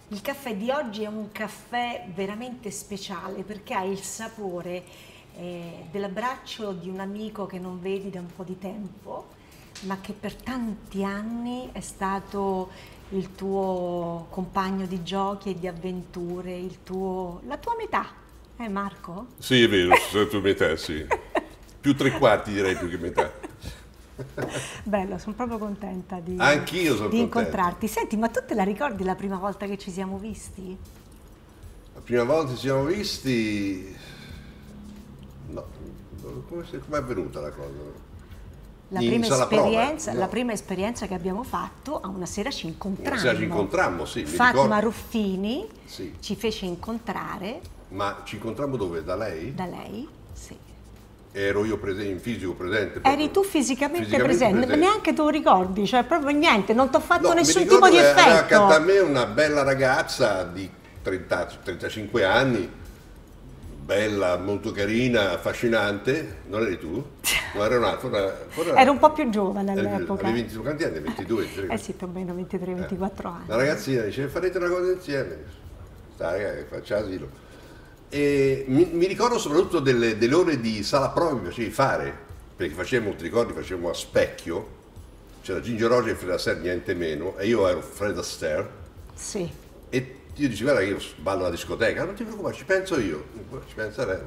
Il caffè di oggi è un caffè veramente speciale perché ha il sapore dell'abbraccio di un amico che non vedi da un po' di tempo, ma che per tanti anni è stato il tuo compagno di giochi e di avventure, la tua metà, Marco? Sì, è vero, sono tu metà, sì. Più tre quarti direi più che metà. Bello, sono proprio contenta di, Anch'io sono di contento. incontrarti. Senti, ma tu te la ricordi la prima volta che ci siamo visti? La prima volta ci siamo visti... No, come è avvenuta la cosa? In sala prova, no. La prima esperienza che abbiamo fatto, a una sera ci incontrammo. Una sera ci incontrammo, sì, mi Fatima ricordo. Ruffini Sì. ci fece incontrare. Ma ci incontrammo dove? Da lei? Da lei, sì. Ero io in fisico presente? Proprio. Eri tu fisicamente presente, neanche tu lo ricordi, cioè proprio niente, non ti ho fatto nessun tipo di effetto. Era accanto a me una bella ragazza di 35 anni, bella, molto carina, affascinante. Non eri tu? No, era un'altra. Ero un po' più giovane all'epoca. Avevi 22 quanti anni? 22? Sì, più o meno 23-24 anni. La ragazzina dice, farete una cosa insieme? Stai, che faccia asilo. E mi ricordo soprattutto delle ore di sala prova che mi facevi fare, perché facevamo, ti ricordi, facevamo a specchio, c'era Ginger Rogers e Fred Astaire, niente meno, e io ero Fred Astaire. Sì. E io dicevo, guarda che io ballo alla discoteca, non ti preoccupare, ci penso io, ci pensa lei,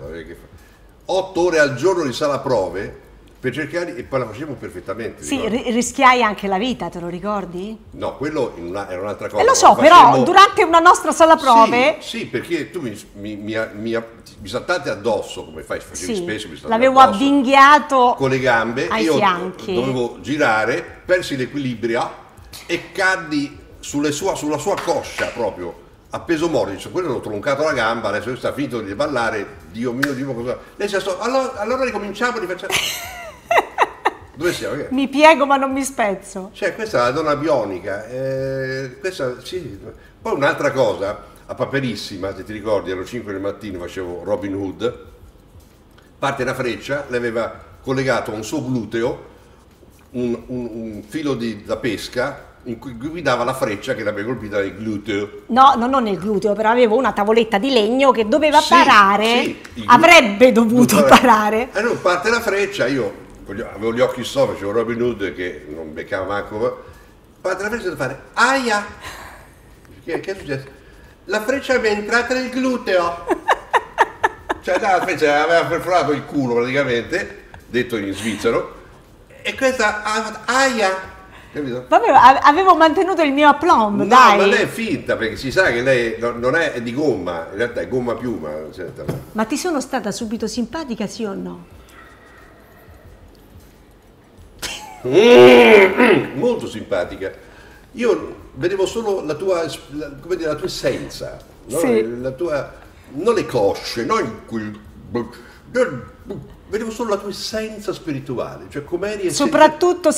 8 ore al giorno di sala prove per cercare, e poi la facevamo perfettamente. Sì, rischiai anche la vita, te lo ricordi? No, quello era un'altra cosa. Lo so, però durante una nostra sala prove... Sì, perché tu mi saltate addosso, come facevi spesso, mi saltavi l'avevo addosso, avvinghiato con le gambe, ai fianchi. Dovevo girare, persi l'equilibrio e caddi sulla sua coscia proprio, a peso morto. Quello l'ho troncato la gamba, adesso sta finito di ballare, Dio mio, cosa... Lei si allora ricominciamo, rifacciamo... Dove siamo? Mi piego ma non mi spezzo. Cioè, questa è la donna bionica. Questa, sì. Poi un'altra cosa, a Paperissima, se ti ricordi, alle 5 del mattino facevo Robin Hood, parte una freccia, le aveva collegato a un suo gluteo un filo da pesca in cui guidava la freccia che l'aveva colpita nel gluteo. No, non nel gluteo, però avevo una tavoletta di legno che doveva parare, sì, avrebbe dovuto parare. Allora parte la freccia, io avevo gli occhi sopra, facevo Robin Hood che non beccava manco, parte la freccia da fare, aia! Che è successo? La freccia mi è entrata nel gluteo! Cioè la freccia aveva perforato il culo praticamente, detto in svizzero, e questa ha fatto, aia! Capito? Vabbè, avevo mantenuto il mio aplomb, no, dai! ma lei è finta, perché si sa che lei non è di gomma, in realtà è gomma piuma. Ma ti sono stata subito simpatica, sì o no? Molto simpatica. Io vedevo solo la tua essenza, no? Sì. Non le cosce, vedevo solo la tua essenza spirituale, cioè com'eri soprattutto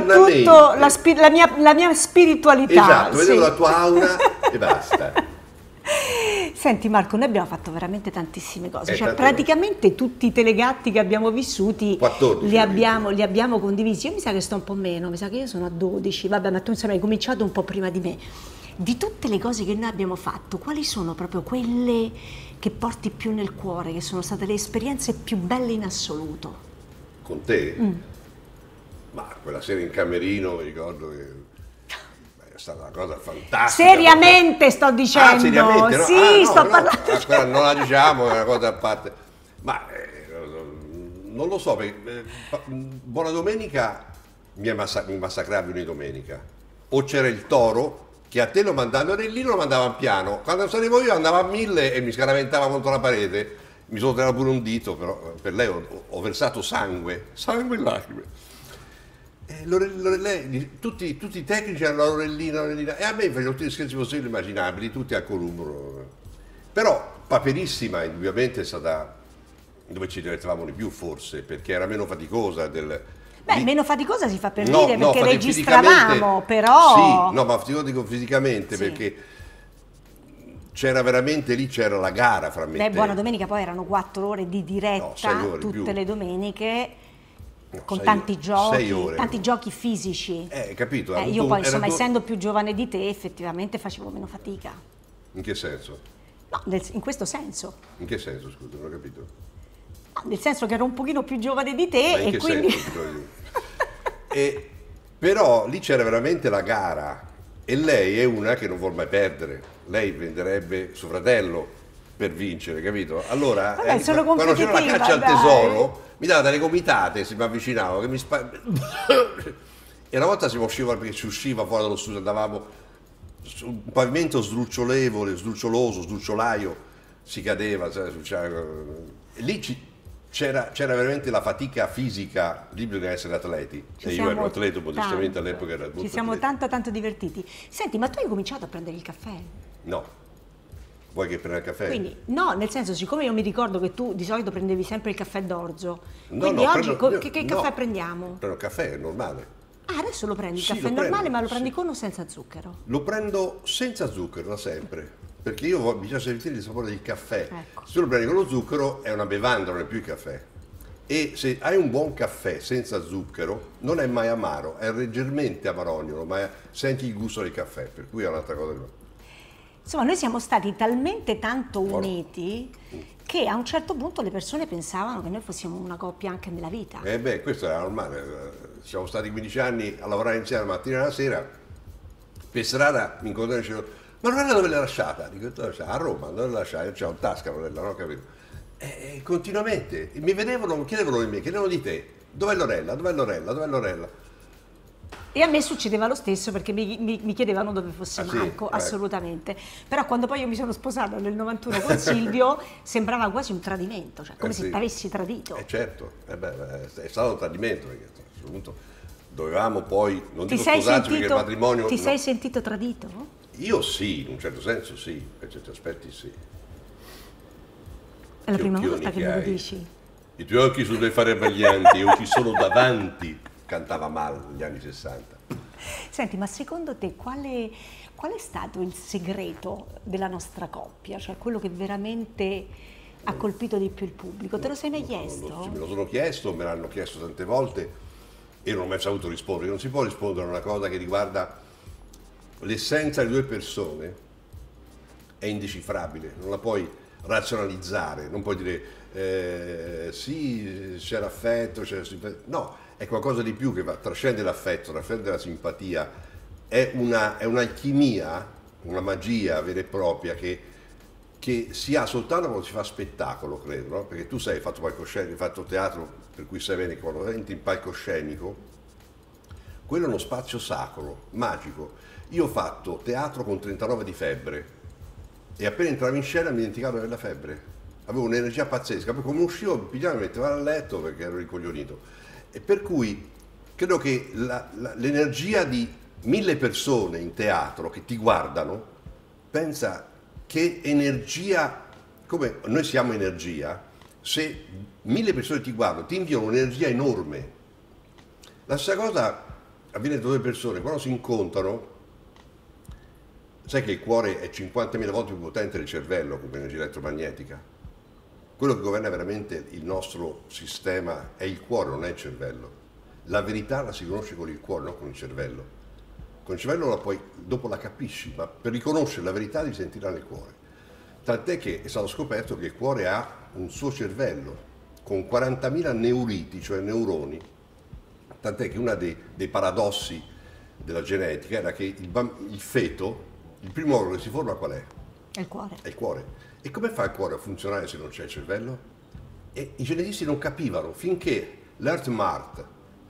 la mia spiritualità. Esatto, vedevo la tua aura e basta. Senti Marco, noi abbiamo fatto veramente tantissime cose, cioè praticamente tutti i telegatti che abbiamo vissuti 14, li abbiamo condivisi. Io mi sa che sto un po' meno, mi sa che io sono a 12, vabbè, ma tu insomma hai cominciato un po' prima di me. Di tutte le cose che noi abbiamo fatto, quali sono proprio quelle che porti più nel cuore, che sono state le esperienze più belle in assoluto? Con te? Ma quella sera in camerino mi ricordo che è stata una cosa fantastica. Seriamente sto dicendo. Ah, seriamente? No? Sì, sto parlando. Non la diciamo, è una cosa a parte. Ma non lo so, perché Buona Domenica mi massacravi ogni domenica. O c'era il Toro, che a te lo mandavano, lì lo mandavano piano. Quando salivo io andava a 1000 e mi scaraventava contro la parete. Mi sono tirato pure un dito, però per lei ho versato sangue e lacrime. Tutti i tecnici hanno l'orellina, e a me facevano tutti gli scherzi possibili e immaginabili, tutti a Columbro. Però Paperissima indubbiamente è stata dove ci divertivamo di più, forse, perché era meno faticosa. Meno faticosa si fa per dire, perché registravamo, però... Sì, no, ma dico fisicamente, sì. Perché c'era veramente, lì c'era la gara fra me e te. Buona Domenica poi erano 4 ore di diretta, no, tutte le domeniche. No, con tanti giochi fisici. Capito? Io poi, insomma, essendo più giovane di te, effettivamente facevo meno fatica. In che senso? No, in questo senso. In che senso, scusa, non ho capito. No, nel senso che ero un pochino più giovane di Ma te in e che quindi... senso? Però lì c'era veramente la gara e lei è una che non vuol mai perdere. Lei venderebbe suo fratello per vincere, capito? Allora, Vabbè, sono quando c'era la competitiva, caccia al dai. tesoro, mi dava delle gomitate se mi avvicinavo, che mi e una volta si usciva, perché si usciva fuori dallo studio, andavamo su un pavimento sdruccioloso, sdrucciolaio, si cadeva, e lì c'era veramente la fatica fisica, lì bisogna essere atleti. E io ero atleta, modestamente all'epoca era molto Ci siamo atleta. tanto divertiti. Senti, ma tu hai cominciato a prendere il caffè? No, vuoi che prenda il caffè? Quindi, no, nel senso, siccome io mi ricordo che tu di solito prendevi sempre il caffè d'orzo, No, quindi no, oggi prendo- che no, caffè prendiamo? Prendo il caffè, è normale. Ah, adesso lo prendi il Sì, caffè lo normale, prendo, ma lo prendi sì. con o senza zucchero? Lo prendo senza zucchero da sempre, perché mi piace sentire il sapore del caffè. Ecco. Se lo prendi con lo zucchero è una bevanda, non è più il caffè. E se hai un buon caffè senza zucchero, non è mai amaro, è leggermente amarognolo, ma senti il gusto del caffè, per cui è un'altra cosa che... Insomma, noi siamo stati talmente tanto Buono. uniti che a un certo punto le persone pensavano che noi fossimo una coppia anche nella vita. Questo era normale. Siamo stati 15 anni a lavorare insieme la mattina e la sera. Per strada mi incontrano e dicevo: ma Lorella dove l'hai lasciata? Dico: dove l'hai lasciata? A Roma, dove l'hai lasciata? Io c'ho in tasca Lorella, non ho capito. Continuamente mi vedevano, mi chiedevano di me, chiedevano di te: dov'è Lorella? Dov'è Lorella? Dov'è Lorella? E a me succedeva lo stesso perché mi chiedevano dove fosse Ah, sì? Marco, assolutamente. Però quando poi io mi sono sposata nel 91 con Silvio sembrava quasi un tradimento, cioè come se Sì. ti avessi tradito. Certo, è stato un tradimento, perché a questo punto dovevamo poi, non Ti dico sei sposarci perché il sentito, matrimonio... ti no. sei sentito tradito? Io sì, in un certo senso sì, per certi aspetti sì. È la Che prima occhioni volta che che me lo hai. dici. I tuoi occhi sono dei fare baglianti, io ci sono davanti, cantava mal negli anni 60. Senti, ma secondo te qual è stato il segreto della nostra coppia? Cioè quello che veramente ha colpito di più il pubblico? Te lo sei mai chiesto? Me lo sono chiesto, me l'hanno chiesto tante volte e non ho mai saputo rispondere. Non si può rispondere a una cosa che riguarda l'essenza di due persone, è indecifrabile, non la puoi razionalizzare, non puoi dire sì, c'era affetto, c'era simpatia. No, è qualcosa di più che trascende l'affetto, trascende la simpatia, è un'alchimia, una magia vera e propria che si ha soltanto quando si fa spettacolo, credo, no? Perché tu hai fatto palcoscenico, hai fatto teatro, per cui sai bene che quando entri in palcoscenico, quello è uno spazio sacro, magico. Io ho fatto teatro con 39 di febbre e appena entravo in scena mi dimenticavo della febbre. Avevo un'energia pazzesca, poi come uscivo mi pigiavo e mi mettevo a letto perché ero ricoglionito. E per cui credo che l'energia di 1000 persone in teatro che ti guardano, pensa che energia, come noi siamo energia, se 1000 persone ti guardano, ti inviano un'energia enorme. La stessa cosa avviene tra due persone, quando si incontrano, sai che il cuore è 50.000 volte più potente del cervello come energia elettromagnetica. Quello che governa veramente il nostro sistema è il cuore, non è il cervello. La verità la si conosce con il cuore, non con il cervello. Con il cervello dopo la capisci, ma per riconoscere la verità devi sentirla nel cuore. Tant'è che è stato scoperto che il cuore ha un suo cervello con 40.000 neuriti, cioè neuroni. Tant'è che uno dei paradossi della genetica era che il feto, il primo organo che si forma qual è? È il cuore. È il cuore. E come fa il cuore a funzionare se non c'è il cervello? E i genetisti non capivano finché l'HeartMath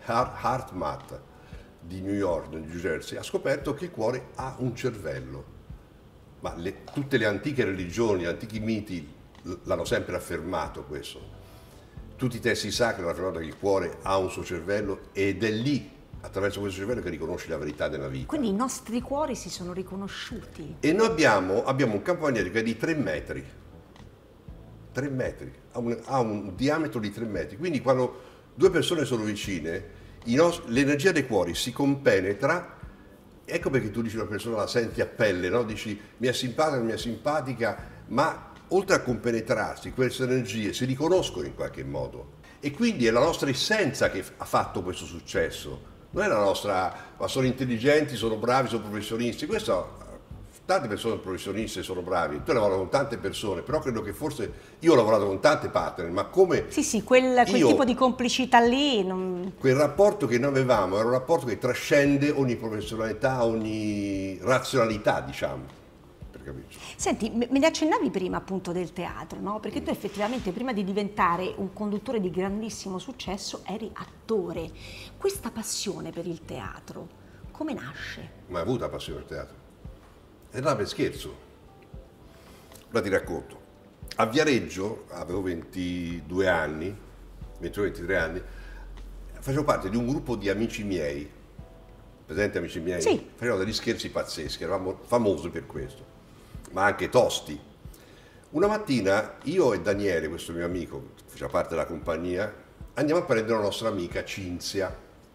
di New York, New Jersey, ha scoperto che il cuore ha un cervello. Ma tutte le antiche religioni, gli antichi miti l'hanno sempre affermato questo. Tutti i testi sacri hanno affermato che il cuore ha un suo cervello ed è lì, attraverso questo cervello, che riconosci la verità della vita. Quindi i nostri cuori si sono riconosciuti. E noi abbiamo un campo magnetico che è di 3 metri. 3 metri, ha un diametro di 3 metri. Quindi quando due persone sono vicine, l'energia dei cuori si compenetra. Ecco perché tu dici una persona la senti a pelle, no? Dici mi è simpatica, mi è simpatica, ma oltre a compenetrarsi, queste energie si riconoscono in qualche modo. E quindi è la nostra essenza che ha fatto questo successo. Non è la nostra, ma sono intelligenti, sono bravi, sono professionisti. Questo tante persone professioniste sono bravi, tu hai lavorato con tante persone, però credo che forse io ho lavorato con tante partner, ma come Sì, quel tipo di complicità lì. Quel rapporto che noi avevamo era un rapporto che trascende ogni professionalità, ogni razionalità, diciamo, per capirci. Senti, me ne accennavi prima appunto del teatro, no? Perché tu effettivamente prima di diventare un conduttore di grandissimo successo eri attore. Questa passione per il teatro, come nasce? Ma hai avuto la passione per il teatro? È là per scherzo. Ora ti racconto. A Viareggio, avevo 22 anni, 22-23 anni, facevo parte di un gruppo di amici miei, presente amici miei? Sì. Facevamo degli scherzi pazzeschi, eravamo famosi per questo, ma anche tosti. Una mattina io e Daniele, questo mio amico, che faceva parte della compagnia, andiamo a prendere la nostra amica Cinzia.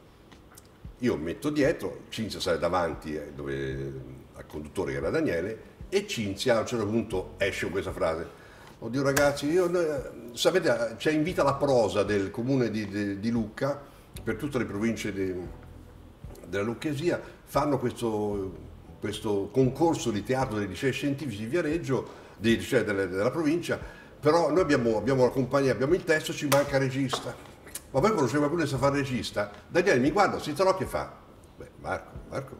Io metto dietro, Cinzia sale davanti al conduttore che era Daniele, e Cinzia a un certo punto esce con questa frase: oddio ragazzi, sapete, c'è in vita la prosa del comune di Lucca, per tutte le province della Lucchesia, fanno questo concorso di teatro dei licei scientifici di Viareggio, dei licei della provincia, però noi abbiamo la compagnia, abbiamo il testo, ci manca il regista. Ma voi conoscete qualcuno che sa fare il regista? Daniele mi guarda, si tarocchia e fa: beh, Marco,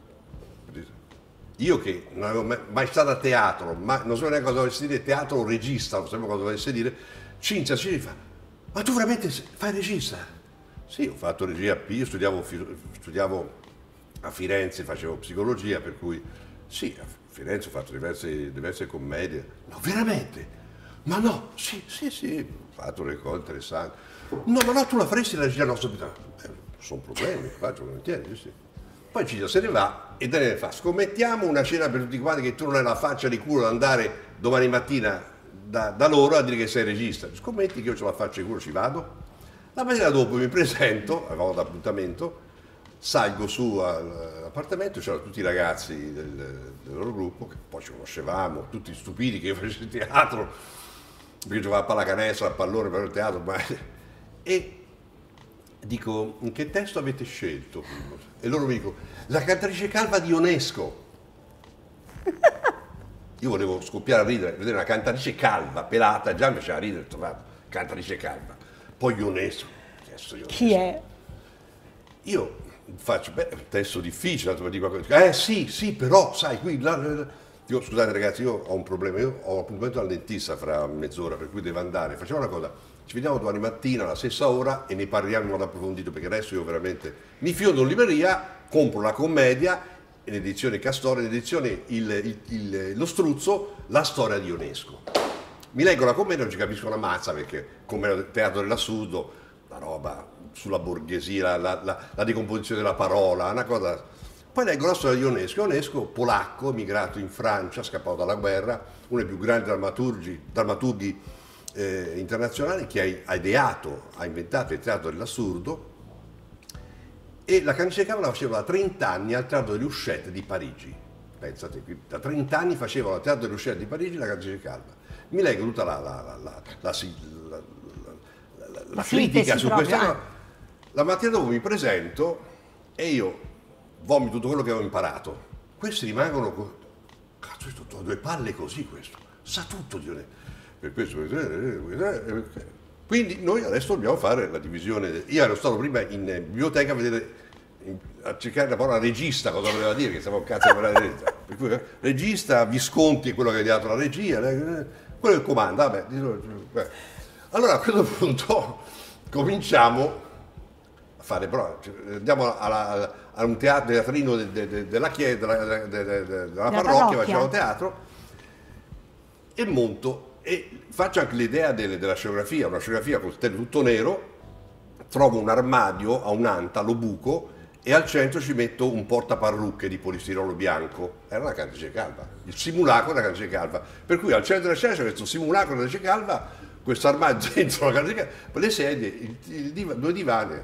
io che non avevo mai stato a teatro, ma non so neanche cosa dovesse dire teatro o regista, non sapevo cosa dovesse dire. Cinzia ci fa: ma tu veramente fai il regista? Sì, ho fatto regia, io studiavo a Firenze, facevo psicologia, per cui sì, a Firenze ho fatto diverse commedie. No, veramente? Ma no, sì, ho fatto delle cose interessanti. No, ma no, tu la faresti la regia nostra vita? Sono problemi, faccio volentieri, sì. Poi Cinzia se ne va e Daniele fa: scommettiamo una cena per tutti quanti che tu non hai la faccia di culo ad andare domani mattina da loro a dire che sei regista. Scommetti che io ho la faccia di culo, ci vado. La mattina dopo mi presento, avevamo l'appuntamento, salgo su all'appartamento, c'erano tutti i ragazzi del loro gruppo, che poi ci conoscevamo, tutti stupidi che io facessi teatro, perché giocavo a pallacanestro, a pallone per il teatro, e dico: in che testo avete scelto? E loro mi dicono: la cantatrice calva di Ionesco. Io volevo scoppiare a ridere, vedere una cantatrice calva, pelata, già mi faceva ridere, trovato, cantatrice calva. Poi Ionesco. Chi è? Io faccio, un testo difficile, dico, sì, però, sai, qui, dico, scusate ragazzi, io ho un problema, io ho appuntamento al dentista fra mezz'ora, per cui devo andare. Facciamo una cosa, ci vediamo domani mattina alla stessa ora e ne parliamo in modo approfondito, perché adesso io veramente mi fiodo in libreria, compro la commedia, in edizione Castore, in edizione Lo Struzzo, la storia di Ionesco. Mi leggo la commedia, non ci capisco una mazza, perché come teatro dell'assurdo, la roba sulla borghesia, la decomposizione della parola, una cosa. Poi leggo la storia di Ionesco, polacco, emigrato in Francia, scappato dalla guerra, uno dei più grandi drammaturghi internazionali, che ha ideato, ha inventato il teatro dell'assurdo, e la cantatrice calva la faceva da 30 anni al Teatro delle Uscette di Parigi. Pensate, da 30 anni faceva al Teatro delle Uscette di Parigi la cantatrice calva. Mi leggo tutta la critica su questa. La mattina dopo mi presento e io vomito tutto quello che avevo imparato. Questi rimangono, cazzo, ho due palle così, questo sa tutto di me. Per questo, quindi noi adesso dobbiamo fare la divisione. Io ero stato prima in biblioteca a vedere, a cercare la parola regista, cosa voleva dire, che stavo un cazzo a parlare regista. Per cui regista, Visconti è quello che ha ideato la regia, quello che comanda, vabbè. Allora a questo punto cominciamo a fare, però andiamo a un teatrino della parrocchia, facciamo teatro e monto. E faccio anche l'idea della scenografia, una scenografia con tutto nero, trovo un armadio a un'anta, lo buco e al centro ci metto un portaparrucche di polistirolo bianco. Era una cantatrice calva, il simulacro della cantatrice calva. Per cui al centro della scena c'è questo simulacro della cantatrice calva, questo armadio dentro la cantatrice calva, le sedie, due divani.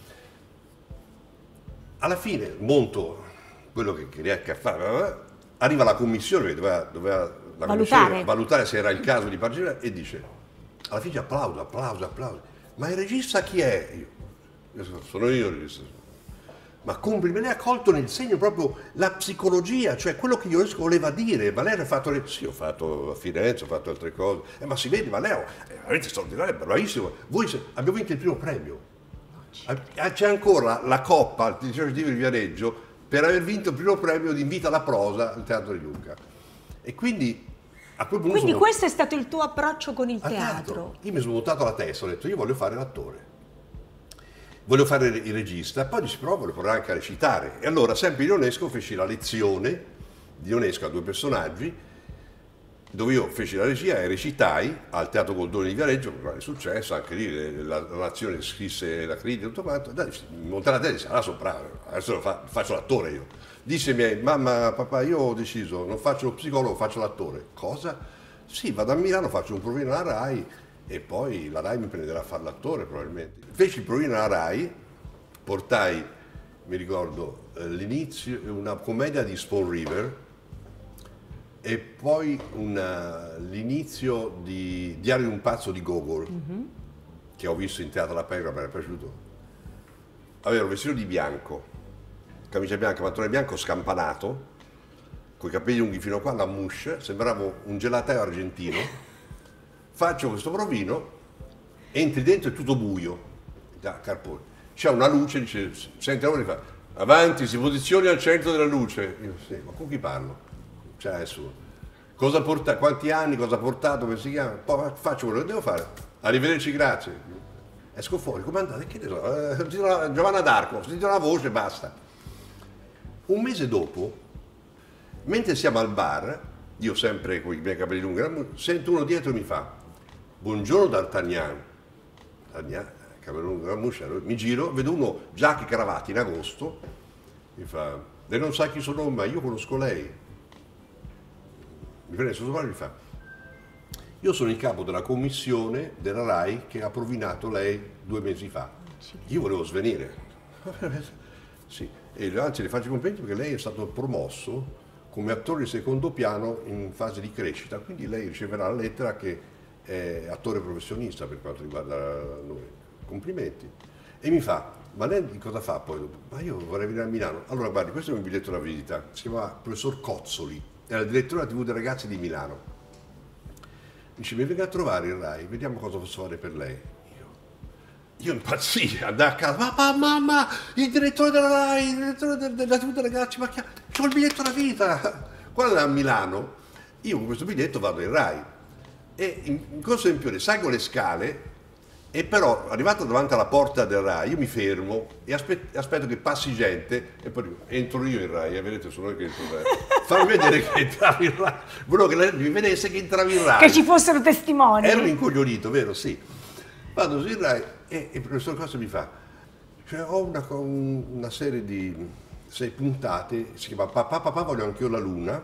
Alla fine monto quello che riesco a fare, arriva la commissione che doveva valutare se era il caso di partecipare e dice, alla fine applauso, ma il regista chi è? Io sono io il regista. Ma me l'ha colto nel segno proprio la psicologia, cioè quello che Ionesco voleva dire. Ma lei ha fatto, sì, ho fatto a Firenze, ho fatto altre cose, ma si vede, ma lei è veramente straordinario, bravissimo. Abbiamo vinto il primo premio. C'è ancora la coppa al liceo di Viareggio per aver vinto il primo premio di Invita alla prosa al Teatro di Luca. E quindi a quel punto Quindi questo è stato il tuo approccio con il teatro? Io mi sono montato la testa, ho detto io voglio fare l'attore. Volevo fare il regista, poi dici però volevo provare anche a recitare. E allora sempre in Ionesco feci la lezione di Ionesco a 2 personaggi, dove io feci la regia e recitai al Teatro Goldoni di Viareggio, con grande successo, anche lì la nazione scrisse la critica e tutto quanto. Dai, mi montai la testa e disse, allora sono bravo, adesso faccio l'attore io. Disse ai miei, mamma, papà, io ho deciso, non faccio lo psicologo, faccio l'attore. Cosa? Sì, vado a Milano, faccio un provino alla RAI, e poi la RAI mi prenderà a fare l'attore probabilmente. Feci il provino alla RAI, portai, mi ricordo, l'inizio, una commedia di Spoon River e poi l'inizio di Diario di un pazzo di Gogol, che ho visto in Teatro La Pecora, mi era piaciuto. Avevo vestito di bianco, camicia bianca, pantalone bianco scampanato, con i capelli lunghi fino a qua, la mousse, sembravo un gelataio argentino. Faccio questo provino, entri dentro, è tutto buio, carpone. C'è una luce, dice, senti, allora fa, avanti, si posizioni al centro della luce. Io, sì, ma con chi parlo? Cioè, adesso, cosa porta, quanti anni, cosa ha portato, come si chiama? Poi faccio quello che devo fare. Arrivederci, grazie. Esco fuori, come andate? Che ne so, Giovanna d'Arco, sentito la voce, basta. Un mese dopo, mentre siamo al bar, io sempre con i miei capelli lunghi, sento uno dietro e mi fa, buongiorno D'Artagnan. Capello lungo, mi giro, vedo uno giacca e cravatta in agosto, mi fa, lei non sa chi sono, ma io conosco lei. Mi prende sotto mano e mi fa, io sono il capo della commissione della RAI che ha provinato lei 2 mesi fa. Io volevo svenire. Sì, e anzi le faccio i complimenti perché lei è stato promosso come attore di secondo piano in fase di crescita, quindi lei riceverà la lettera che è attore professionista per quanto riguarda noi. Complimenti. E mi fa, ma lei cosa fa poi? Ma io vorrei venire a Milano. Allora guardi, questo è un biglietto da visita, si chiama professor Cozzoli, era il direttore della TV dei ragazzi di Milano. Dice, mi venga a trovare il RAI, vediamo cosa posso fare per lei. Io impazzii, andai a casa, papà, mamma, il direttore della RAI, il direttore della TV dei ragazzi, ma c'ho il biglietto da visita. Quando a Milano, io con questo biglietto vado in RAI. E in Corso Empione salgo le scale, e però arrivato davanti alla porta del RAI io mi fermo e aspetto che passi gente e poi dico, entro io in RAI, vedete sono io che entro in RAI. Fammi vedere che entravi in RAI, volevo che lei mi vedesse che entravi in RAI. Che ci fossero testimoni. Ero incoglionito, vero? Sì. Vado su in RAI e il professor Costa mi fa, cioè ho una serie di 6 puntate, si chiama Papà voglio anch'io la luna,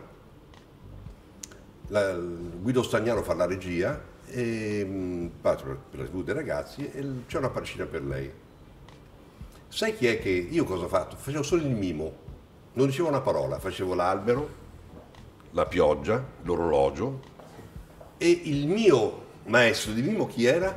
Guido Stagnaro fa la regia, e per la TV dei ragazzi, e c'è una parcina per lei. Sai chi è che io cosa ho fatto? Facevo solo il mimo, non dicevo una parola, facevo l'albero, la pioggia, l'orologio, e il mio maestro di mimo chi era?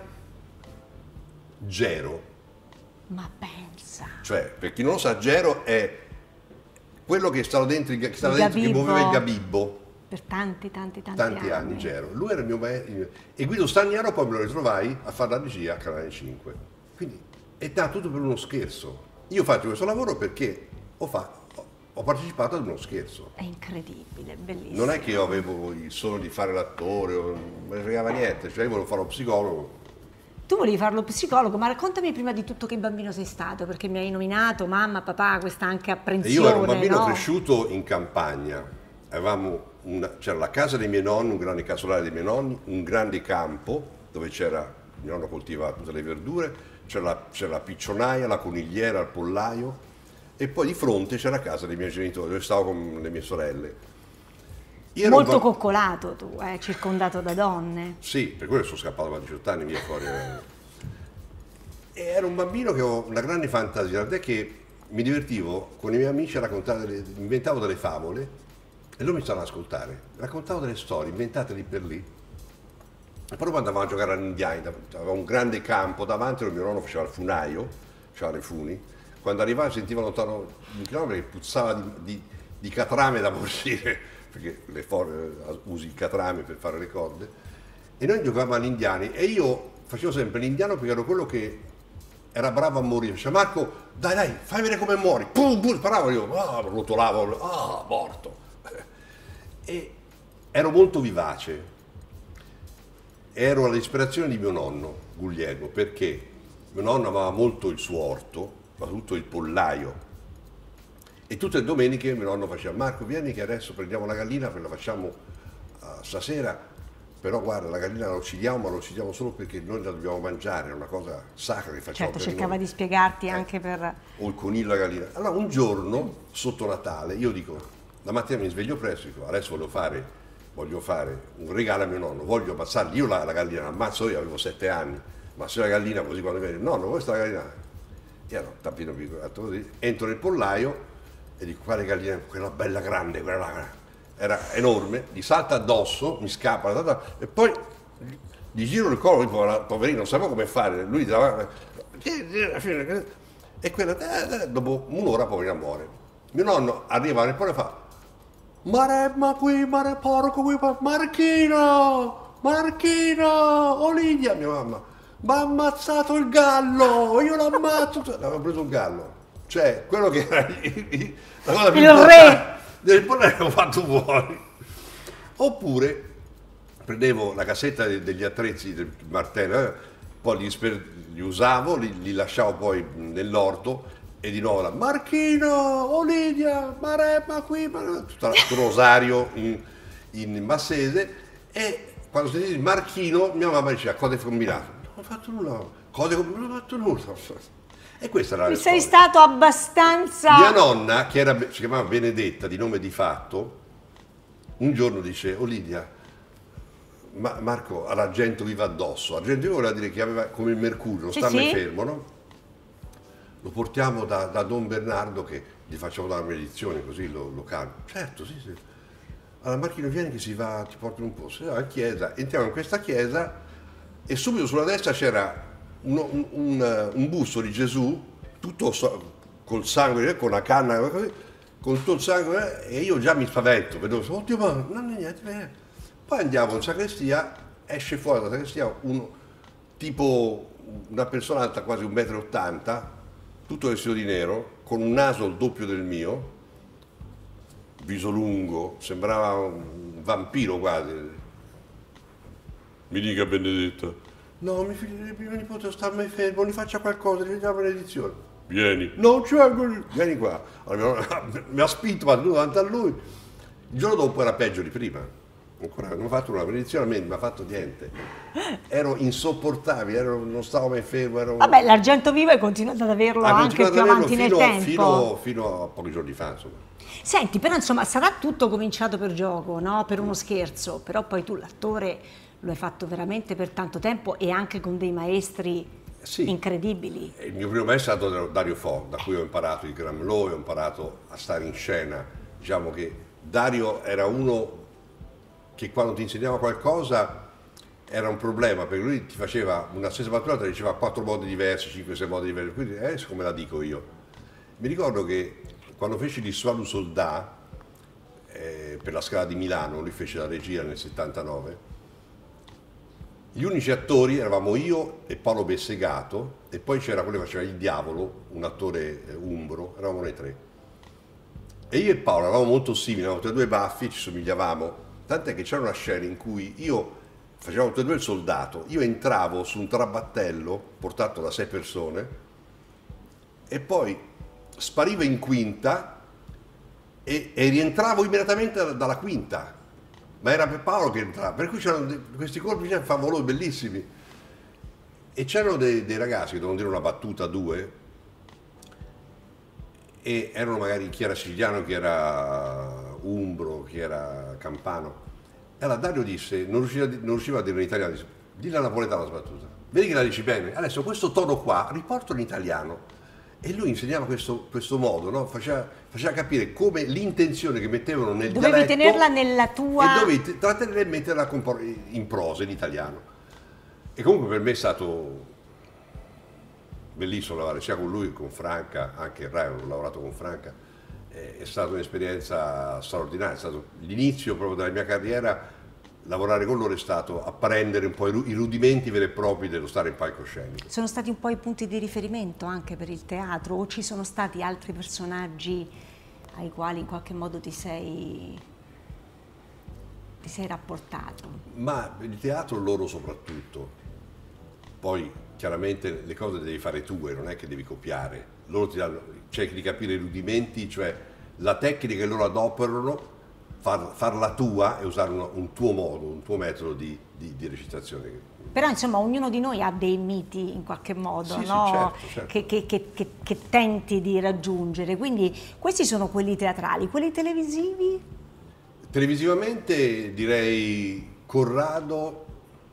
Gero. Ma pensa. Cioè, per chi non lo sa, Gero è quello che stava dentro, che muoveva il gabibbo. Per tanti anni Gero. Lui era il mio maestro. E Guido Stagnaro poi me lo ritrovai a fare la regia a Canale 5. Quindi è stato tutto per uno scherzo. Io faccio questo lavoro perché ho partecipato ad uno scherzo. È incredibile, bellissimo. Non è che io avevo il sogno di fare l'attore, non me ne fregava niente, cioè io volevo fare lo psicologo. Tu volevi fare lo psicologo, ma raccontami prima di tutto che bambino sei stato, perché mi hai nominato mamma, papà, questa anche apprensione. Io ero un bambino no? cresciuto in campagna, c'era la casa dei miei nonni, un grande casolare dei miei nonni, un grande campo dove mio nonno coltivava tutte le verdure, c'era la piccionaia, la conigliera, il pollaio e poi di fronte c'era la casa dei miei genitori dove stavo con le mie sorelle. Molto coccolato tu, circondato da donne. Sì, per quello sono scappato a 18 anni via fuori. E ero un bambino che avevo una grande fantasia, tant'è che mi divertivo con i miei amici a raccontare, inventavo delle favole e loro mi stavano ad ascoltare. Raccontavo delle storie inventate lì per lì. E poi andavamo a giocare all'indiani, aveva un grande campo davanti, mio nonno faceva il funaio, faceva le funi, quando arrivava sentiva lontano un chilometro che puzzava di catrame da morire, perché usi il catrame per fare le corde, e noi giocavamo agli indiani e io facevo sempre l'indiano perché ero quello che era bravo a morire. Diceva Marco, dai, fai vedere come muori. Pum, pum, sparavo, io rotolavo, morto. E ero molto vivace. Ero all'ispirazione di mio nonno, Guglielmo, perché mio nonno amava molto il suo orto, ma soprattutto il pollaio. E tutte le domeniche mio nonno faceva, Marco, vieni che adesso prendiamo la gallina, la facciamo stasera, però guarda, la gallina la uccidiamo, ma la uccidiamo solo perché noi la dobbiamo mangiare, è una cosa sacra che facciamo. Certo, cercava di spiegarti anche per... O il coniglio, la gallina. Allora un giorno, sotto Natale, io dico, la mattina mi sveglio presto, dico, adesso voglio fare un regalo a mio nonno, voglio ammazzargli, io la gallina la ammazzo, io avevo 7 anni, ma se la gallina così quando mi dice, nonno, questa è la gallina. Io ero un tappino piccolo, così, entro nel pollaio e dico, quale gallina, quella bella grande, quella là. Era enorme, gli salta addosso, mi scappa, e poi gli giro il collo, poverino, non sapevo come fare, lui diceva, e quella, dopo un'ora poi muore. Mio nonno arriva nel pollo e fa, ma qui, mare porco, qui, Marchino, Olidia, mia mamma, ma ha ammazzato il gallo, io l'ammazzo, aveva preso un gallo, cioè quello che era la cosa più importante del pollo l'avevo fatto fuori. Oppure prendevo la cassetta degli attrezzi del martello, poi li usavo, li lasciavo poi nell'orto e di nuovo la Marchino, Olidia, Maremma qui, tutto rosario in massese, e quando sentivi il Marchino mia mamma diceva cosa hai combinato? Non ho fatto nulla, non ho fatto nulla. E questa era la sei stato abbastanza... Mia nonna, che si chiamava Benedetta, di nome di fatto, un giorno dice, Olidia, Marco ha l'argento vivo addosso. Argento vivo voleva dire che aveva come il mercurio, non sta mai fermo, no? Lo portiamo da Don Bernardo che gli facciamo dare una benedizione, così lo calma. Certo, sì. Allora Marchino vieni che si va, ti porto in un posto. Alla chiesa, entriamo in questa chiesa e subito sulla destra c'era un busto di Gesù, tutto col sangue, con una canna, così, con tutto il sangue, e io già mi spavento, vedo, oddio, ma non è niente. Poi andiamo in sacrestia, esce fuori dalla sacrestia tipo una persona alta quasi 1,80 m, tutto vestito di nero, con un naso il doppio del mio, viso lungo, sembrava un vampiro quasi. Mi dica Benedetta. No, mio nipote sta mai fermo, gli faccia qualcosa, gli dà benedizione. Vieni. Non c'è, vieni qua. Allora, mi ha spinto, vado davanti a lui. Il giorno dopo era peggio di prima. Ancora non ho fatto una benedizione a me, non mi ha fatto niente. Ero insopportabile, non stavo mai fermo. Vabbè, l'argento vivo hai continuato ad averlo anche più avanti nel tempo. Fino a pochi giorni fa, insomma. Senti, però insomma sarà tutto cominciato per gioco, no? Per uno scherzo, però poi tu l'attore lo hai fatto veramente per tanto tempo e anche con dei maestri incredibili. Il mio primo maestro è stato Dario Fo, da cui ho imparato il Gramlow, ho imparato a stare in scena. Diciamo che Dario era uno che quando ti insegnava qualcosa era un problema, perché lui ti faceva una stessa battuta, te la diceva 4 modi diversi, 5-6 modi diversi, quindi come la dico io. Mi ricordo che quando feci l'Histoire du Soldat per la Scala di Milano, lui fece la regia nel 79, gli unici attori eravamo io e Paolo Bessegato, e poi c'era quello che faceva il Diavolo, un attore umbro, eravamo noi 3. E io e Paolo eravamo molto simili, avevamo tutti e 2 baffi, ci somigliavamo, tant'è che c'era una scena in cui facevamo tutti e 2 il soldato, io entravo su un trabattello portato da 6 persone e poi sparivo in quinta e rientravo immediatamente dalla quinta. Ma era per Paolo che entrava, per cui c'erano questi colpi favolosi, bellissimi. E c'erano dei ragazzi che dovevano dire una battuta, 2, e erano magari chi era siciliano, chi era umbro, chi era campano. E allora Dario disse, non riusciva a dire in italiano, disse, dilla napoletana la battuta, vedi che la dici bene, adesso questo tono qua, riporto in italiano. E lui insegnava questo modo, no? Faceva capire come l'intenzione che mettevano nel dialetto... Dovevi tenerla nella tua... E dovevi trattenerla e metterla in prosa, in italiano. E comunque per me è stato bellissimo lavorare sia con lui che con Franca, anche in Rai ho lavorato con Franca, è stata un'esperienza straordinaria, è stato l'inizio proprio della mia carriera. Lavorare con loro è stato apprendere un po' i rudimenti veri e propri dello stare in palcoscenico. Sono stati un po' i punti di riferimento anche per il teatro, o ci sono stati altri personaggi ai quali in qualche modo ti sei rapportato? Ma il teatro loro soprattutto, poi chiaramente le cose le devi fare tue, non è che devi copiare, loro ti danno, cerchi di capire i rudimenti, cioè la tecnica che loro adoperano, farla tua e usare un tuo modo, un tuo metodo di recitazione. Però insomma ognuno di noi ha dei miti in qualche modo, Sì, no? sì, certo. Che tenti di raggiungere, quindi questi sono quelli teatrali, quelli televisivi? Televisivamente direi Corrado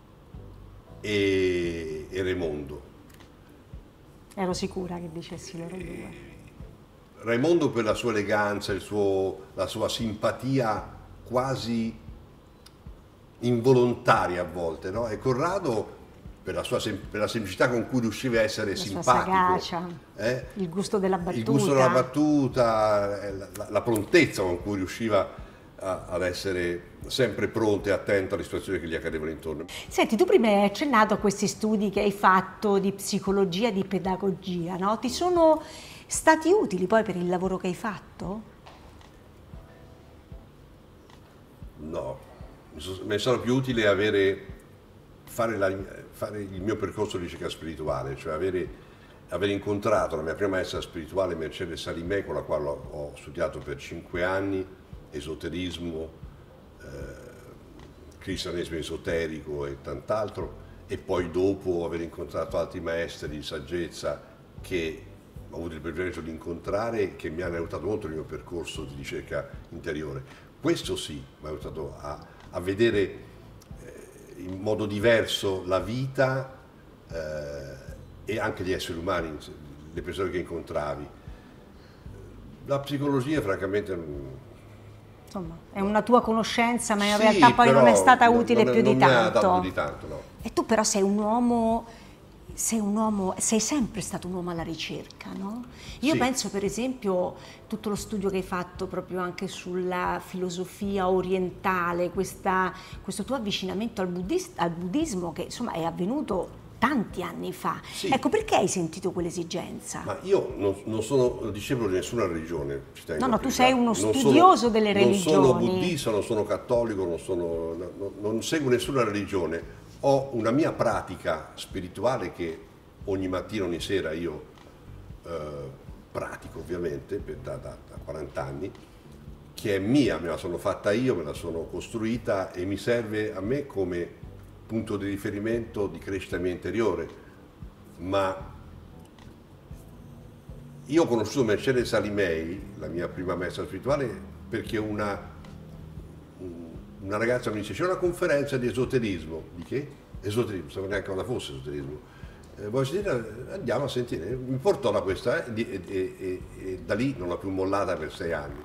e Raimondo. Ero sicura che dicessi loro due. Raimondo per la sua eleganza, la sua simpatia quasi involontaria a volte, no? E Corrado per la semplicità con cui riusciva a essere La sua simpatico, sagacia, il gusto della battuta. il gusto della battuta, la prontezza con cui riusciva ad essere sempre pronto e attento alle situazioni che gli accadevano intorno. Senti, tu prima hai accennato a questi studi che hai fatto di psicologia, di pedagogia, no? Ti sono stati utili poi per il lavoro che hai fatto? No, mi sono più utile fare il mio percorso di ricerca spirituale, cioè aver incontrato la mia prima maestra spirituale, Mercedes Salimè, con la quale ho studiato per 5 anni, esoterismo, cristianesimo esoterico e tant'altro, e poi dopo aver incontrato altri maestri di saggezza che ho avuto il privilegio di incontrare, che mi hanno aiutato molto nel mio percorso di ricerca interiore. Questo sì, mi ha aiutato a vedere in modo diverso la vita e anche gli esseri umani, le persone che incontravi. La psicologia francamente Insomma, è una tua conoscenza, ma in sì, realtà poi non è stata utile più di non mi ha tanto. dato più di tanto, no. E tu però sei un uomo, sei sempre stato un uomo alla ricerca, no? Io Sì. penso per esempio tutto lo studio che hai fatto proprio anche sulla filosofia orientale, questo tuo avvicinamento al buddismo che insomma è avvenuto tanti anni fa. Sì. Ecco, perché hai sentito quell'esigenza? Ma io non sono discepolo di nessuna religione. Ci tengo No, a tu sei precisare. uno Non studioso delle Non sono religioni. buddista, non sono cattolico, non seguo nessuna religione. Ho una mia pratica spirituale che ogni mattina, ogni sera io pratico ovviamente da 40 anni, che è mia, me la sono fatta io, me la sono costruita e mi serve a me come punto di riferimento di crescita mia interiore. Ma io ho conosciuto Mercedes Salimei, la mia prima maestra spirituale, perché una ragazza mi dice: c'è una conferenza di esoterismo. Di che? Esoterismo, non sapevo neanche cosa fosse esoterismo. Vuoi sentire? Andiamo a sentire. Mi portò da questa e da lì non l'ho più mollata per 6 anni.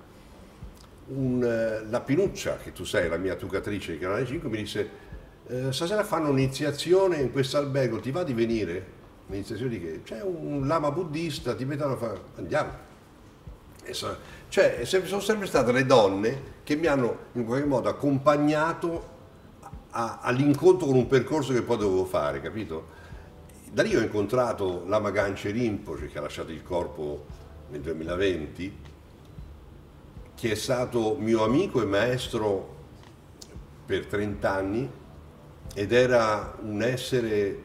La Pinuccia, che tu sei la mia educatrice di Canale 5, mi disse: stasera fanno un'iniziazione in questo albergo, ti va di venire? Un'iniziazione di che? C'è un lama buddista, ti mettono a fare. Andiamo. Cioè, sono sempre state le donne che mi hanno in qualche modo accompagnato all'incontro con un percorso che poi dovevo fare, capito? Da lì ho incontrato Lama Ganche Rinpoche, che ha lasciato il corpo nel 2020, che è stato mio amico e maestro per 30 anni ed era un essere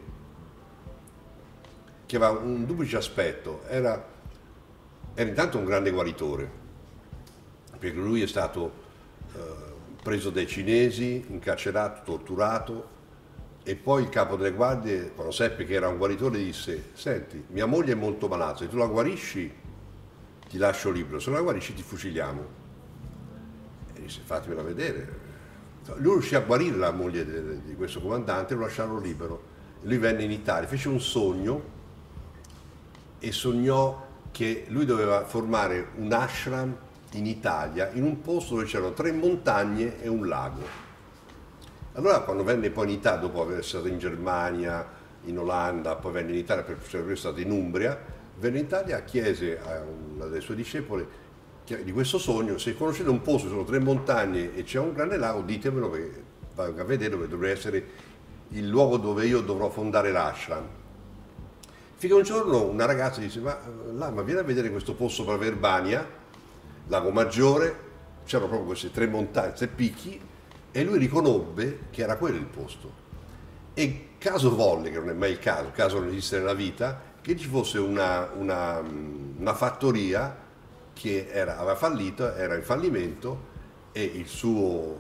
che aveva un duplice aspetto. Era intanto un grande guaritore, perché lui è stato preso dai cinesi, incarcerato, torturato, e poi il capo delle guardie, quando seppe che era un guaritore, disse: senti, mia moglie è molto malata, se tu la guarisci ti lascio libero, se non la guarisci ti fuciliamo. E disse: fatemela vedere. Lui riuscì a guarire la moglie di questo comandante e lo lasciarono libero. Lui venne in Italia, fece un sogno e sognò che lui doveva formare un ashram in Italia, in un posto dove c'erano 3 montagne e un lago. Allora quando venne poi in Italia, dopo aver stato in Germania, in Olanda, poi venne in Italia, per è stato in Umbria, venne in Italia, chiese a una delle sue discepole di questo sogno: se conoscete un posto, sono 3 montagne e c'è un grande lago, ditemelo che vado a vedere, dove dovrebbe essere il luogo dove io dovrò fondare l'ashram. Finché un giorno una ragazza disse: ma vieni a vedere questo posto per Verbania, Lago Maggiore, c'erano proprio queste 3 montagne, 3 picchi, e lui riconobbe che era quello il posto. E caso volle, che non è mai il caso non esiste nella vita, che ci fosse una fattoria che aveva fallito, era in fallimento, e il suo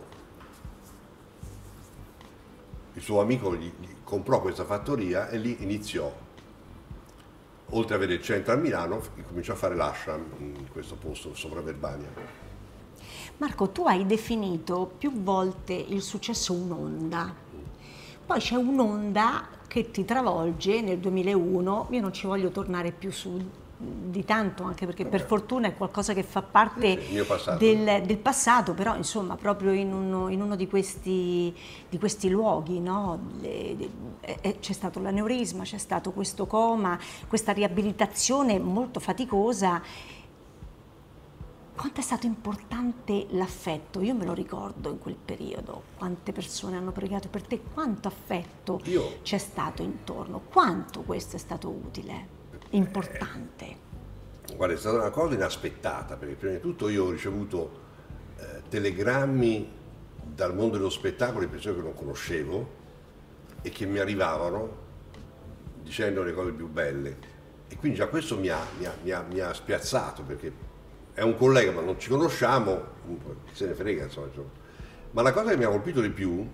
amico gli comprò questa fattoria e lì iniziò, oltre ad avere il centro a Milano, cominciò a fare l'ashram in questo posto sopra Verbania. Marco, tu hai definito più volte il successo un'onda, poi c'è un'onda che ti travolge nel 2001, io non ci voglio tornare più su di tanto, anche perché per fortuna è qualcosa che fa parte del passato, però insomma proprio in uno di questi luoghi, no? C'è stato l'aneurisma, c'è stato questo coma, questa riabilitazione molto faticosa. Quanto è stato importante l'affetto? Io me lo ricordo in quel periodo, quante persone hanno pregato per te, quanto affetto c'è stato intorno, quanto questo è stato utile, importante. Guarda, è stata una cosa inaspettata, perché prima di tutto io ho ricevuto telegrammi dal mondo dello spettacolo di persone che non conoscevo e che mi arrivavano dicendo le cose più belle, e quindi già questo mi ha spiazzato, perché è un collega ma non ci conosciamo, se ne frega, insomma. Ma la cosa che mi ha colpito di più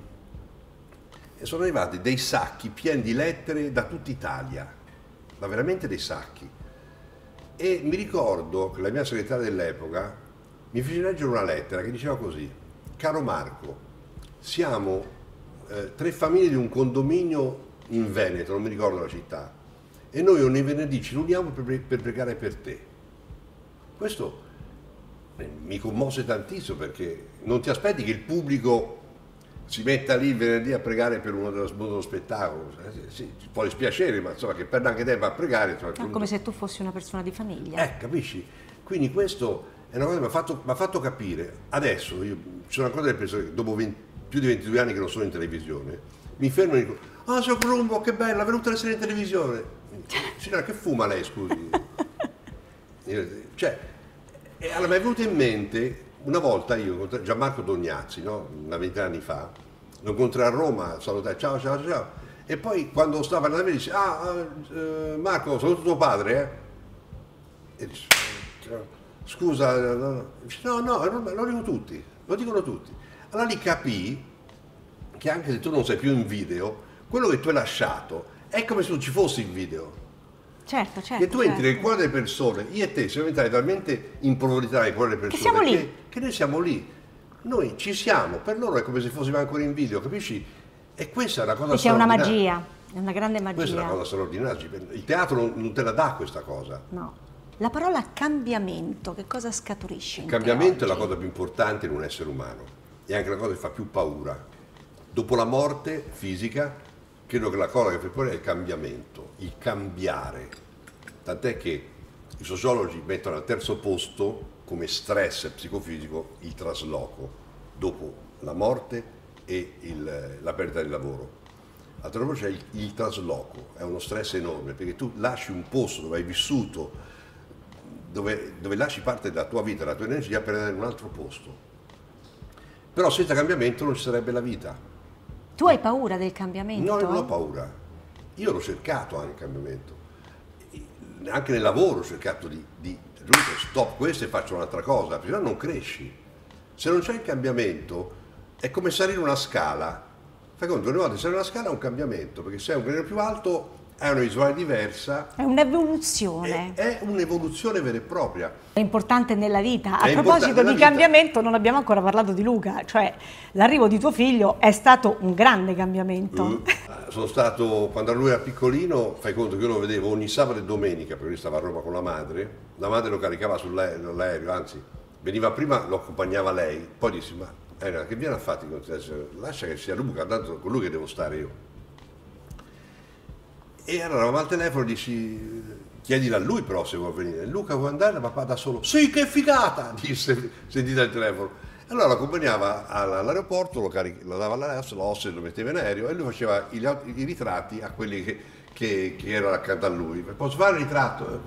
sono arrivati dei sacchi pieni di lettere da tutta Italia, ma veramente dei sacchi. E mi ricordo che la mia segretaria dell'epoca mi fece leggere una lettera che diceva così: caro Marco, siamo 3 famiglie di un condominio in Veneto, non mi ricordo la città, e noi ogni venerdì ci riuniamo per pregare per te. Questo mi commosse tantissimo, perché non ti aspetti che il pubblico si metta lì il venerdì a pregare per uno dello spettacolo. Sì, può dispiacere, ma insomma, che perda anche tempo a pregare. Insomma, è come se tu fossi una persona di famiglia. Capisci? Quindi questo è una cosa che mi ha fatto capire. Adesso ci sono ancora delle persone che dopo più di 22 anni che non sono in televisione, mi fermano e dicono: ah, Sir Columbo, che bello, è venuta a essere in televisione. Signora, che fuma lei, scusi? Cioè, e allora mi è venuto in mente, una volta io incontrai Gianmarco Tognazzi, no? Una 20 anni fa, lo incontrai a Roma, salutai, ciao, e poi quando stava andando a me dice: Marco, saluto tuo padre, E dice: scusa, no, lo dico tutti, lo dicono tutti. Allora lì capii che anche se tu non sei più in video, quello che tu hai lasciato è come se tu ci fossi in video. Certo. Che tu entri nel cuore delle persone, io e te siamo diventati talmente in profondità nel cuore delle persone che siamo lì. Che noi siamo lì, noi ci siamo, per loro è come se fossimo ancora in video, capisci? E questa è una cosa straordinaria. C'è una magia, è una grande magia. Questa è una cosa straordinaria, il teatro non te la dà questa cosa. No. La parola cambiamento, che cosa scaturisce? Il cambiamento è la cosa più importante in un essere umano, è anche la cosa che fa più paura. Dopo la morte fisica, credo che la cosa che fa paura è il cambiamento, il cambiare. Tant'è che i sociologi mettono al terzo posto come stress psicofisico il trasloco, dopo la morte e la perdita del lavoro. Al terzo posto c'è il trasloco, è uno stress enorme, perché tu lasci un posto dove hai vissuto, dove lasci parte della tua vita, della tua energia, per andare in un altro posto. Però senza cambiamento non ci sarebbe la vita. Tu hai paura del cambiamento? No, io non ho paura. Io l'ho cercato anche il cambiamento. Anche nel lavoro ho cercato di stop questo e faccio un'altra cosa, perché no non cresci. Se non c'è il cambiamento è come salire una scala. Fai conto, ogni volta che salire una scala è un cambiamento, perché se è un gradino più alto è una visuale diversa. È un'evoluzione. È un'evoluzione vera e propria. È importante nella vita. A proposito di cambiamento, non abbiamo ancora parlato di Luca, cioè l'arrivo di tuo figlio è stato un grande cambiamento. Sono stato, quando lui era piccolino, fai conto che io lo vedevo ogni sabato e domenica, perché lui stava a Roma con la madre lo caricava sull'aereo, anzi veniva prima, lo accompagnava lei, poi disse: ma che viene a fare? Lascia che sia Luca, tanto con lui che devo stare io. E allora eravamo al telefono, dici, chiedila a lui però se vuol venire. Luca vuoi andare? Papà da solo. Sì, che figata! Disse, sentite al telefono. Allora lo accompagnava all'aeroporto, lo dava all'aereo, lo metteva in aereo e lui faceva i ritratti a quelli che erano accanto a lui. Posso fare il ritratto?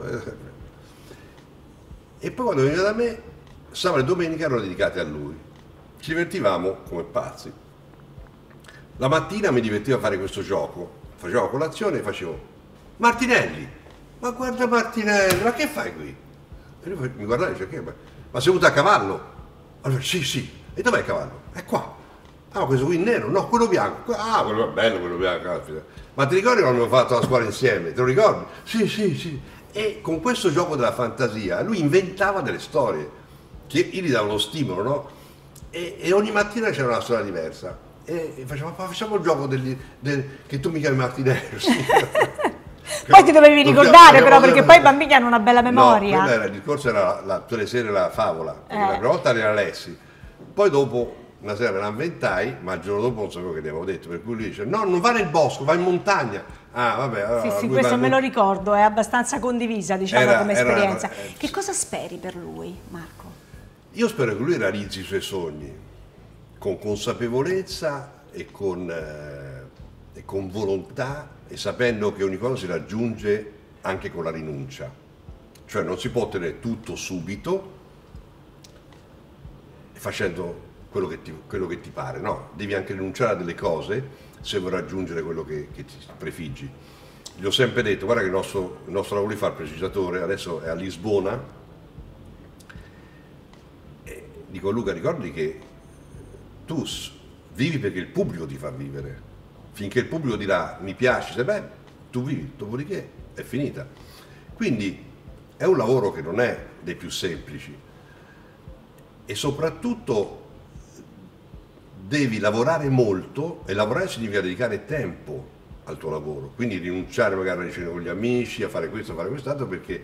E poi quando veniva da me, sabato e domenica erano dedicate a lui. Ci divertivamo come pazzi. La mattina mi divertiva a fare questo gioco. Facevo colazione e facevo Martinelli, ma guarda Martinelli, ma che fai qui? E lui mi guardava e dice, che? Ma sei venuto a cavallo? Allora, sì, sì, e dov'è il cavallo? È qua. Ah, ma questo qui nero? No, quello bianco. Ah, quello è bello, quello bianco. Caspita. Ma ti ricordi quando abbiamo fatto la scuola insieme? Te lo ricordi? Sì, sì, sì. E con questo gioco della fantasia lui inventava delle storie che io gli davo lo stimolo, no? E ogni mattina c'era una storia diversa. E facciamo il gioco che tu mi chiami Martinelli. Sì. Poi ti dovevi ricordare però, perché poi i bambini hanno una bella memoria. No, il discorso era tutte le sere la favola, la prima volta era Alessi, poi dopo una sera me la inventai, ma il giorno dopo non sapevo che gli avevo detto, per cui lui dice no, non va nel bosco, va in montagna. Ah, vabbè, allora, sì, questo me lo ricordo, è abbastanza condivisa, diciamo, come esperienza. Che cosa speri per lui, Marco? Io spero che lui realizzi i suoi sogni con consapevolezza e con volontà, e sapendo che ogni cosa si raggiunge anche con la rinuncia. Cioè non si può ottenere tutto subito facendo quello che ti pare, no, devi anche rinunciare a delle cose se vuoi raggiungere quello che ti prefiggi. Gli ho sempre detto, guarda che il nostro lavoro di fare precisatore adesso è a Lisbona, e dico Luca, ricordi che tu vivi perché il pubblico ti fa vivere, finché il pubblico dirà mi piace, se beh, tu vivi, dopodiché è finita. Quindi è un lavoro che non è dei più semplici e soprattutto devi lavorare molto, e lavorare significa dedicare tempo al tuo lavoro, quindi rinunciare magari a cena con gli amici, a fare questo, a fare quest'altro, perché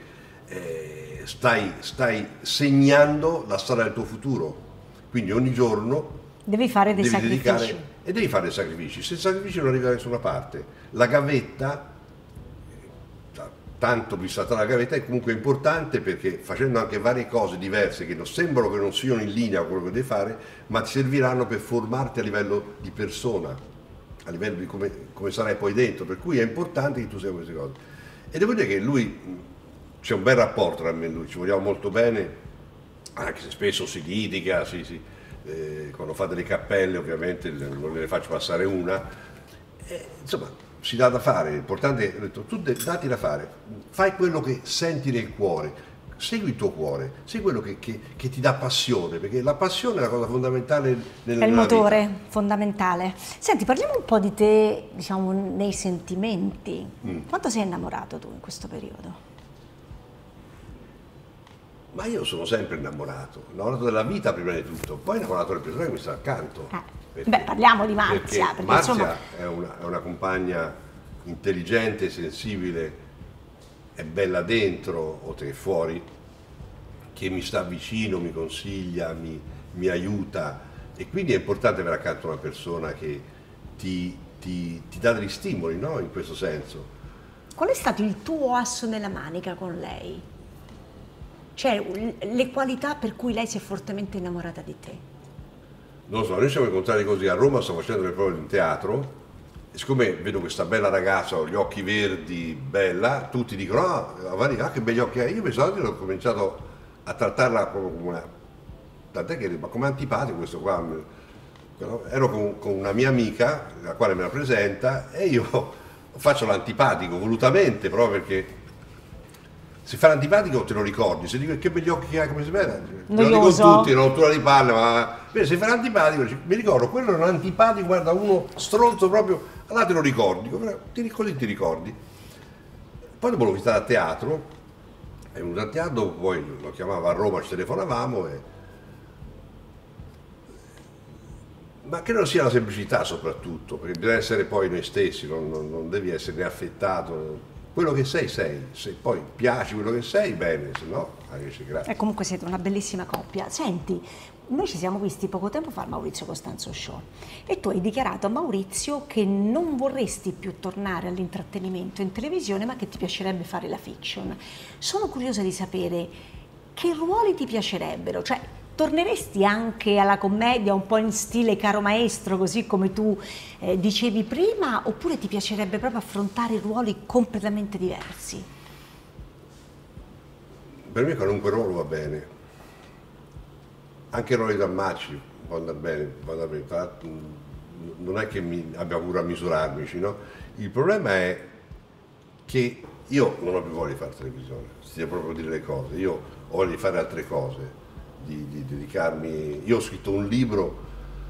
stai segnando la storia del tuo futuro, quindi ogni giorno devi fare dei sacrifici. E devi fare dei sacrifici, se sacrifici non arrivi da nessuna parte. La gavetta, tanto vista la gavetta, è comunque importante perché facendo anche varie cose diverse che non sembrano che non siano in linea con quello che devi fare, ma ti serviranno per formarti a livello di persona, a livello di come sarai poi dentro, per cui è importante che tu sia queste cose. E devo dire che lui, c'è un bel rapporto tra me e lui, ci vogliamo molto bene, anche se spesso si litiga, quando fa delle cappelle ovviamente non ne faccio passare una, insomma si dà da fare, l'importante è, ho detto, tu dati da fare, fai quello che senti nel cuore, segui il tuo cuore, segui quello che ti dà passione, perché la passione è la cosa fondamentale nella vita. È il motore fondamentale. Senti, parliamo un po' di te, diciamo, nei sentimenti. Quanto sei innamorato tu in questo periodo? Ma io sono sempre innamorato della vita prima di tutto, poi innamorato delle persone che mi stanno accanto. Beh, parliamo di Marzia. Perché Marzia è una compagna intelligente, sensibile, è bella dentro, oltre che fuori, che mi sta vicino, mi consiglia, mi aiuta, e quindi è importante avere accanto una persona che ti dà degli stimoli, no? In questo senso. Qual è stato il tuo asso nella manica con lei? Cioè, le qualità per cui lei si è fortemente innamorata di te? Non lo so, noi siamo incontrati così a Roma, sto facendo le prove di un teatro, e siccome vedo questa bella ragazza, ho gli occhi verdi, bella, tutti dicono, ah che begli occhi hai, io pensavo che ho cominciato a trattarla come una, tant'è che ma come antipatico questo qua, ero con una mia amica, la quale me la presenta, e io faccio l'antipatico volutamente, proprio perché se fai l'antipatico te lo ricordi, se dico che begli occhi che hai, come si vede, te lo dico tutti, non rottura di palle, ma se fai l'antipatico, mi ricordo, quello era un antipatico, guarda, uno stronzo proprio, allora te lo ricordi, così ti ricordi. Poi dopo l'ho vista a teatro, è venuto a teatro, poi lo chiamava a Roma, ci telefonavamo, ma che non sia la semplicità soprattutto, perché bisogna essere poi noi stessi, non devi essere né affettato, quello che sei, se poi piaci quello che sei, bene, se no, grazie. E comunque siete una bellissima coppia. Senti, noi ci siamo visti poco tempo fa al Maurizio Costanzo Show e tu hai dichiarato a Maurizio che non vorresti più tornare all'intrattenimento in televisione, ma che ti piacerebbe fare la fiction. Sono curiosa di sapere che ruoli ti piacerebbero, cioè torneresti anche alla commedia un po' in stile Caro Maestro, così come tu dicevi prima, oppure ti piacerebbe proprio affrontare ruoli completamente diversi? Per me qualunque ruolo va bene, anche ruoli drammatici vanno bene, non è che mi abbia paura a misurarmici, no? Il problema è che io non ho più voglia di fare televisione, si deve proprio dire le cose, io ho voglia di fare altre cose. Di dedicarmi. Io ho scritto un libro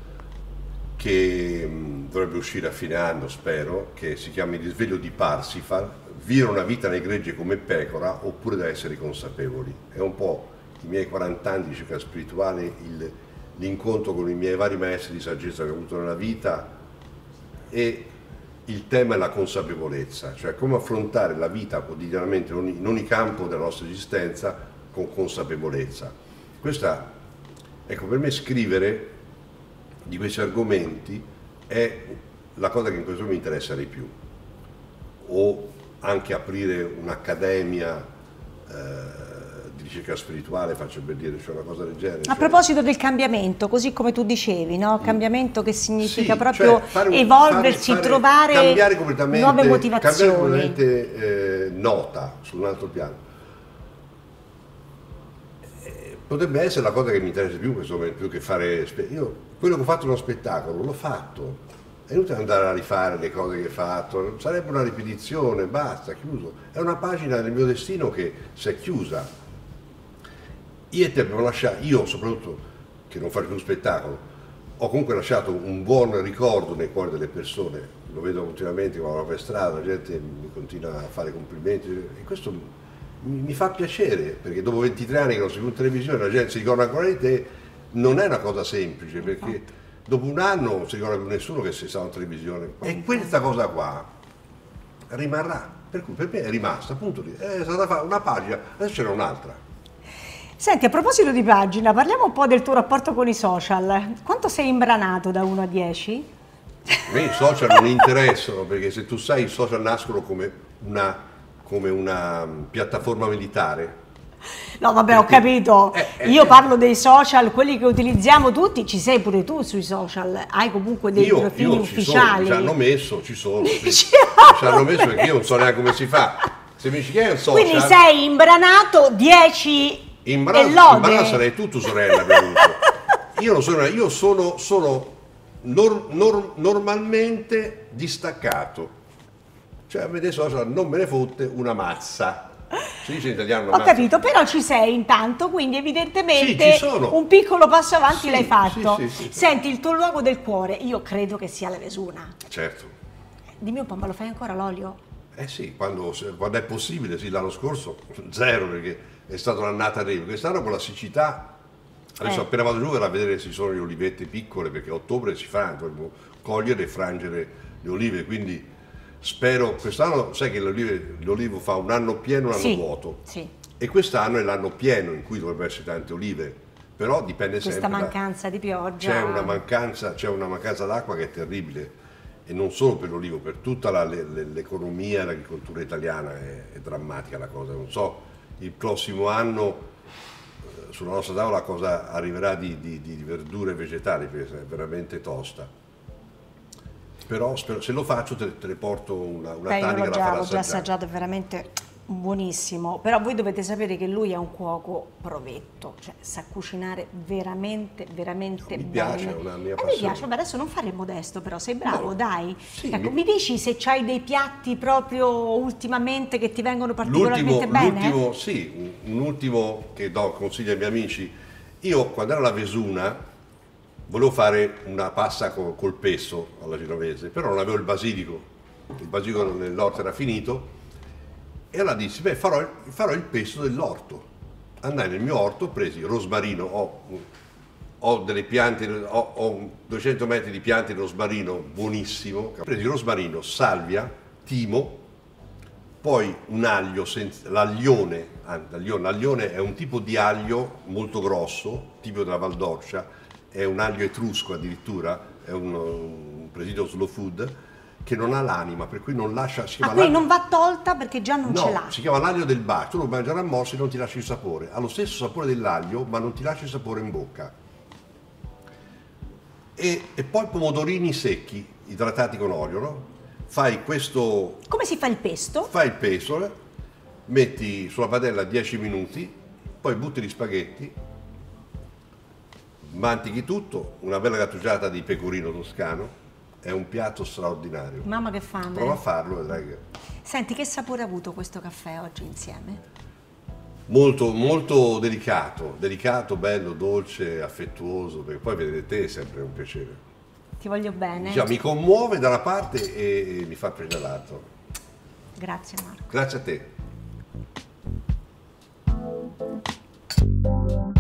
che dovrebbe uscire a fine anno, spero, che si chiama Il risveglio di Parsifal, vivere una vita nel gregge come pecora oppure da essere consapevoli. È un po' i miei 40 anni di ricerca spirituale, l'incontro con i miei vari maestri di saggezza che ho avuto nella vita, e il tema è la consapevolezza, cioè come affrontare la vita quotidianamente in ogni campo della nostra esistenza con consapevolezza. Questa, ecco, per me scrivere di questi argomenti è la cosa che in questo momento mi interessa di più, o anche aprire un'accademia di ricerca spirituale, faccio per dire, cioè una cosa del genere. A proposito del cambiamento, così come tu dicevi, no? Cambiamento che significa sì, proprio cioè evolversi, trovare nuove motivazioni. Cambiare completamente nota su un altro piano. Potrebbe essere la cosa che mi interessa più in questo momento, più che fare. Io quello che ho fatto uno spettacolo, l'ho fatto. È inutile andare a rifare le cose che hai fatto, sarebbe una ripetizione, basta, chiuso. È una pagina del mio destino che si è chiusa. Io ti abbiamo lasciato, io soprattutto, che non faccio più spettacolo, ho comunque lasciato un buon ricordo nei cuori delle persone. Lo vedo continuamente quando vado per strada, la gente mi continua a fare complimenti e questo mi fa piacere, perché dopo 23 anni che non sei più in televisione, la gente si ricorda ancora di te, non è una cosa semplice, perché dopo un anno non si ricorda più nessuno che sei stato in televisione. E questa cosa qua rimarrà, per cui per me è rimasta, appunto lì, è stata fatta una pagina, adesso c'era un'altra. Senti, a proposito di pagina, parliamo un po' del tuo rapporto con i social. Quanto sei imbranato da 1 a 10? A me i social non interessano, perché se tu sai, i social nascono come una piattaforma militare. No, vabbè, ho capito. Io parlo dei social, quelli che utilizziamo tutti, ci sei pure tu sui social, hai comunque dei profili ufficiali. Ci hanno messo, ci sono. Sì. Ci hanno messo, perché io non so neanche come si fa. Se mi dici che è un social. Quindi sei imbranato 10 e lode. Imbranato sarei tutto, sorella. Io sono normalmente distaccato. Cioè a me dei social non me ne fotte una mazza. Si dice in italiano una mazza. Ho capito, però ci sei intanto, quindi evidentemente sì, un piccolo passo avanti sì, l'hai fatto. Sì. Senti, il tuo luogo del cuore, io credo che sia la Vesuna. Certo. Dimmi un po', ma lo fai ancora l'olio? Eh sì, quando è possibile, sì, l'anno scorso zero, perché è stata un'annata terribile. Quest'anno con la siccità, adesso appena vado giù a vedere se ci sono le olivette piccole, perché a ottobre si fa, cogliere e frangere le olive, quindi spero, quest'anno sai che l'olivo fa un anno pieno e un anno vuoto, e quest'anno è l'anno pieno in cui dovrebbero essere tante olive, però dipende sempre. Questa mancanza di pioggia. C'è una mancanza d'acqua che è terribile, e non solo per l'olivo, per tutta l'economia e l'agricoltura italiana è drammatica la cosa. Non so, il prossimo anno sulla nostra tavola cosa arriverà di verdure e vegetali, perché è veramente tosta. Però spero, se lo faccio te le porto una tanica da far assaggiare. L'ho già assaggiato, è veramente buonissimo, però voi dovete sapere che lui è un cuoco provetto, cioè sa cucinare veramente bene. Mi piace, è una mia passione. Mi piace, vabbè, adesso non fare il modesto, però sei bravo, dai. Sì, ecco, mi dici se c'hai dei piatti proprio ultimamente che ti vengono particolarmente bene? Un ultimo che do consiglio ai miei amici. Io quando ero alla Vesuna volevo fare una pasta col pesto alla genovese, però non avevo il basilico nell'orto era finito, e allora dissi, beh, farò il pesto dell'orto. Andai nel mio orto, presi rosmarino, ho delle piante, ho 200 metri di piante di rosmarino buonissimo, presi rosmarino, salvia, timo, poi un aglio, l'aglione, l'aglione è un tipo di aglio molto grosso, tipico della Val d'Orcia, è un aglio etrusco addirittura, è un presidio slow food, che non ha l'anima, per cui non lascia... quindi non va tolta perché già non ce l'ha. No, si chiama l'aglio del bacio, tu lo mangi a morsi e non ti lascia il sapore, ha lo stesso sapore dell'aglio ma non ti lascia il sapore in bocca. E poi pomodorini secchi, idratati con olio, no? Fai questo... Come si fa il pesto? Fai il pesto, metti sulla padella 10 minuti, poi butti gli spaghetti, mantichi tutto, una bella grattugiata di pecorino toscano, è un piatto straordinario. Mamma che fame. Prova a farlo, vedrai che... Senti, che sapore ha avuto questo caffè oggi insieme? Molto, molto delicato, bello, dolce, affettuoso, perché poi vedere te è sempre un piacere. Ti voglio bene. Diciamo, mi commuove da una parte e mi fa piacere dall'altra. Grazie Marco. Grazie a te.